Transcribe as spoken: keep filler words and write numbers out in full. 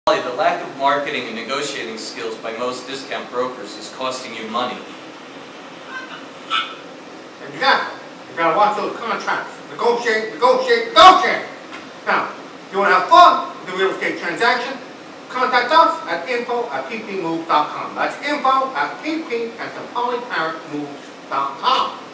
The lack of marketing and negotiating skills by most discount brokers is costing you money. Exactly. You gotta watch those contracts. Negotiate, negotiate, negotiate! Now, if you wanna have fun with the real estate transaction, contact us at info at p p moves dot com. That's info at p p as in poly parrot moves dot com.